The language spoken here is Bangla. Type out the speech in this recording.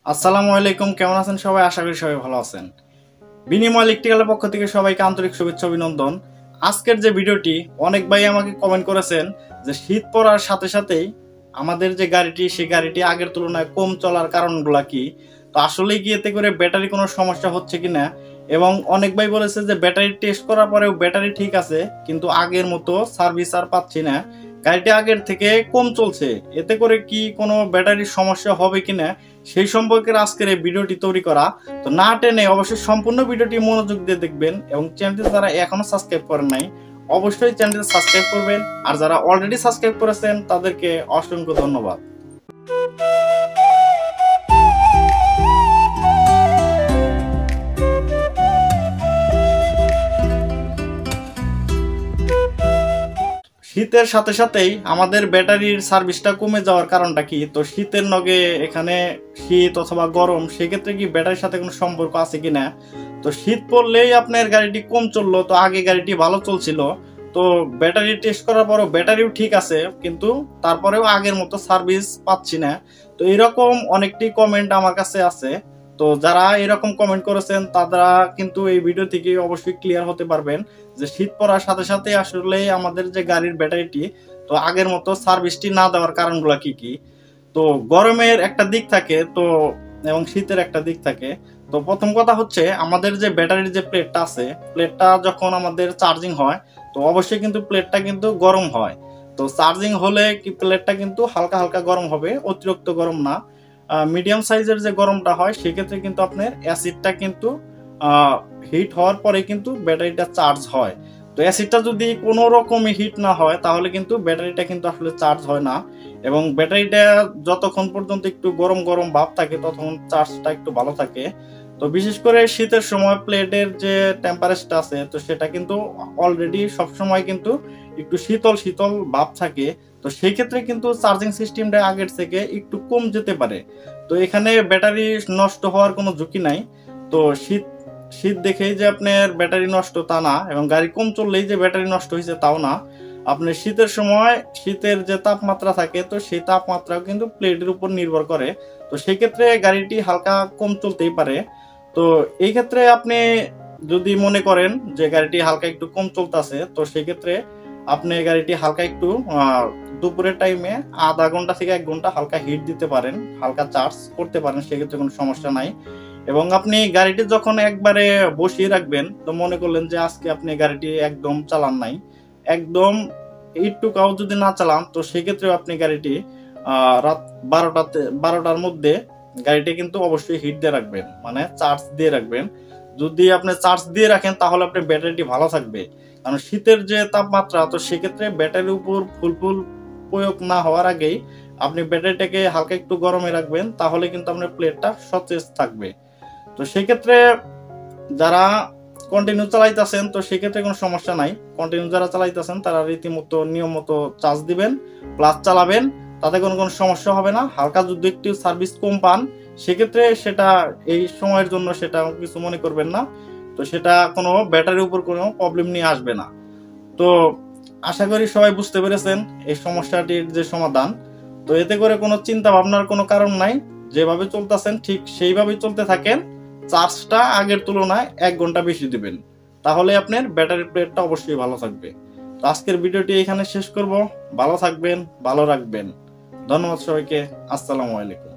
আসসালামু আলাইকুম, কেমন আছেন সবাই? আশা করি সবাই ভালো আছেন। বিনিময় ইলেকট্রিক্যালের পক্ষ থেকে সবাইকে আন্তরিক শুভেচ্ছা অভিনন্দন। আজকের যে ভিডিওটি, অনেক ভাই আমাকে কমেন্ট করেছেন যে শীত পড়ার সাথে সাথেই আমাদের যে গাড়িটি, সেই গাড়িটি আগের তুলনায় কম চলার কারণগুলো কি। তো আসলে কি এতে করে ব্যাটারি কোনো সমস্যা হচ্ছে কিনা, এবং অনেক ভাই বলেছে যে ব্যাটারি টেস্ট করার পরেও ব্যাটারি ঠিক আছে, কিন্তু আগের মতো সার্ভিস আর পাচ্ছি না, গাড়িটি আগের থেকে কম চলছে। এতে করে কি কোনো ব্যাটারির সমস্যা হবে কিনা, সেই সম্পর্কে আজকের এই ভিডিওটি তৈরি করা। তো না টেনে অবশ্যই সম্পূর্ণ ভিডিওটি মনোযোগ দিয়ে দেখবেন, এবং চ্যানেলটি যারা এখনো সাবস্ক্রাইব করেন নাই অবশ্যই চ্যানেলটি সাবস্ক্রাইব করবেন, আর যারা অলরেডি সাবস্ক্রাইব করেছেন তাদেরকে অসংখ্য ধন্যবাদ। শীতের সাথে সাথেই আমাদের ব্যাটারির সার্ভিসটা কমে যাওয়ার কারণটা কি? তো শীতের নগে এখানে শীত অথবা গরম, সেক্ষেত্রে কি ব্যাটারির সাথে কোনো সম্পর্ক আছে কিনা? তো শীত পড়লেই আপনার গাড়িটি কম চললো, তো আগে গাড়িটি ভালো চলছিল, তো ব্যাটারি টেস্ট করার পরও ব্যাটারিও ঠিক আছে, কিন্তু তারপরেও আগের মতো সার্ভিস পাচ্ছি না। তো এরকম অনেকটি কমেন্ট আমার কাছে আছে। তো যারা এরকম কমেন্ট করেছেন তারা কিন্তু এই ভিডিও থেকে অবশ্যই ক্লিয়ার হতে পারবেন যে শীত পড়ার সাথে সাথে আসলে আমাদের যে গাড়ির ব্যাটারিটি, তো আগের মতো সার্ভিসটি না দেওয়ার কারণগুলো কি কি। তো গরমের একটা দিক থাকে, তো এবং শীতের একটা দিক থাকে। তো প্রথম কথা হচ্ছে, আমাদের যে ব্যাটারির যে প্লেটটা আছে, প্লেটটা যখন আমাদের চার্জিং হয়, তো অবশ্যই কিন্তু প্লেটটা কিন্তু গরম হয়। তো চার্জিং হলে কি প্লেটটা কিন্তু হালকা হালকা গরম হবে, অতিরিক্ত গরম না। মিডিয়াম সাইজের যে গরমটা হয়, সেক্ষেত্রে কিন্তু আপনার অ্যাসিডটা কিন্তু হিট হওয়ার পরে কিন্তু ব্যাটারিটা চার্জ হয়। তো অ্যাসিডটা যদি কোনো রকমই হিট না হয়, তাহলে কিন্তু ব্যাটারিটা কিন্তু আসলে চার্জ হয় না, এবং ব্যাটারিটা যতক্ষণ পর্যন্ত একটু গরম গরম ভাব থাকে ততক্ষণ চার্জটা একটু ভালো থাকে। তো বিশেষ করে শীতের সময় প্লেটের যে টেম্পারেচারটা আছে, তো সেটা কিন্তু অলরেডি সবসময় কিন্তু একটু শীতল শীতল ভাব থাকে। তো সেই ক্ষেত্রে কিন্তু চার্জিং সিস্টেমটা আগের থেকে একটু কম যেতে পারে। তো এখানে ব্যাটারি নষ্ট হওয়ার কোনো ঝুঁকি নাই। তো শীত শীত দেখেই যে আপনার ব্যাটারি নষ্ট তা না, এবং গাড়ি কম চললেই যে ব্যাটারি নষ্ট হয়েছে তাও না। আপনার শীতের সময় শীতের যে তাপমাত্রা থাকে, তো সেই তাপমাত্রাও কিন্তু প্লেটের উপর নির্ভর করে। তো সেই ক্ষেত্রে গাড়িটি হালকা কম চলতেই পারে। তো এই ক্ষেত্রে আপনি যদি মনে করেন যে গাড়িটি হালকা একটু কম চলতেছে, তো সেই ক্ষেত্রে আপনি গাড়িটি হালকা একটু দুপুরের টাইমে আধা ঘন্টা থেকে 1 ঘন্টা হালকা হিট দিতে পারেন, হালকা চার্জ করতে পারেন, সেক্ষেত্রে কোনো সমস্যা নাই। এবং আপনি গাড়িটি যখন একবারে বসিয়ে রাখবেন, তো মনে করলেন যে আজকে আপনি গাড়িটি একদম চালান নাই, একদম একটুকাও যদি না চালান, তো সেক্ষেত্রেও আপনি গাড়িটি রাত 12টার মধ্যে গাড়িটি কিন্তু অবশ্যই হিট দিয়ে রাখবেন, মানে চার্জ দিয়ে রাখবেন। যদি আপনি চার্জ দিয়ে রাখেন তাহলে আপনার ব্যাটারিটি ভালো থাকবে। কারণ শীতের যে তাপমাত্রা, তো সেক্ষেত্রে ব্যাটারির উপর ফুল প্রয়োগ না হওয়ার আগেই আপনি ব্যাটারিটাকে হালকা একটু গরমে রাখবেন, তাহলে কিন্তু আপনার প্লেটটা সতেজ থাকবে। তো সেক্ষেত্রে যারা কন্টিনিউ চালাইতেছেন, তো সেক্ষেত্রে কোনো সমস্যা নাই। কন্টিনিউ যারা চালাইতেছেন তারা রীতিমতো নিয়ম মতো চার্জ দিবেন, প্লাস চালাবেন, তাতে কোনো সমস্যা হবে না। হালকা যদি একটু সার্ভিস কম পান, সেক্ষেত্রে সেটা এই সময়ের জন্য সেটা কিছু মনে করবেন না। তো সেটা কোনো ব্যাটারির উপর কোনো প্রবলেম নিয়ে আসবে না। তো আশা করি সবাই বুঝতে পেরেছেন এই সমস্যাটির যে সমাধান। তো এতে করে কোনো চিন্তা ভাবনার কোনো কারণ নাই, যেভাবে চলতেছেন ঠিক সেইভাবেই চলতে থাকেন। চার্জটা আগের তুলনায় 1 ঘন্টা বেশি দিবেন, তাহলে আপনার ব্যাটারি প্লেটটা অবশ্যই ভালো থাকবে। তো আজকের ভিডিওটি এখানে শেষ করব। ভালো থাকবেন, ভালো রাখবেন। ধন্যবাদ সবাইকে। আসসালামু আলাইকুম।